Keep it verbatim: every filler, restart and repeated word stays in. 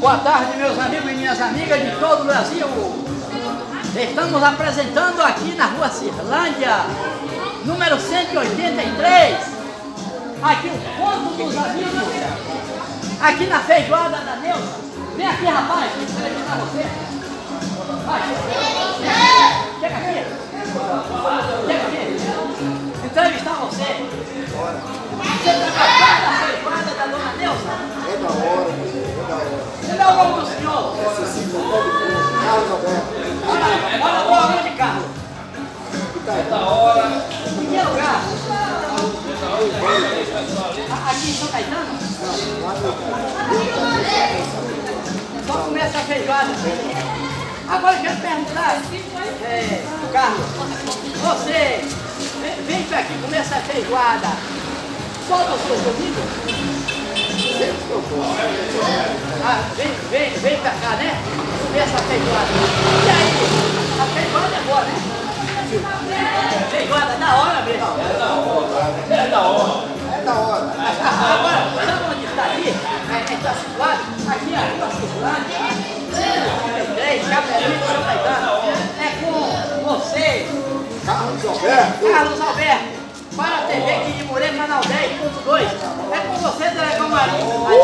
Boa tarde, meus amigos e minhas amigas de todo o Brasil. Estamos apresentando aqui na rua Cirlândia, número cento e oitenta e três. Aqui o ponto dos amigos. Aqui na feijoada da Neuza. Vem aqui, rapaz, vou entrevistar você. Vai. Chega aqui. Chega aqui. Entrevistar você. Você trabalha na feijoada da dona Neuza? É da hora, é da hora. Você dá o nome do senhor? Carlos Alberto. Olha, olha o nome de Carlos. É da hora. Em que lugar? Aqui em São Caetano? Só começa a feijoada. Agora eu quero perguntar, é, Carlos, você vem, vem pra aqui comer essa feijoada só nos seus domingos? Ah, vem, vem, vem pra cá, né? Comer essa feijoada. E aí, a feijoada é boa, né? Feijoada da hora mesmo. É da hora. É da hora. É da hora. Agora, sabe onde está aqui? É, está situado? Aqui a rua Cirlândia, cinquenta e três, Capelinho, São Caetano. É com você, Carlos Alberto. Carlos Alberto, para a T V aqui de Moreira, canal dez ponto dois. É com você, Dragão Marinho.